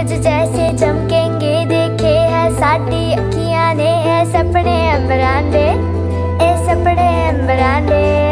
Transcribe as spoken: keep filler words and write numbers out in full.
सूरज जैसे चमकेंगे, देखे है साडी अखियां ने, ए सपने अंबरां दे, ए सपने अंबरां दे।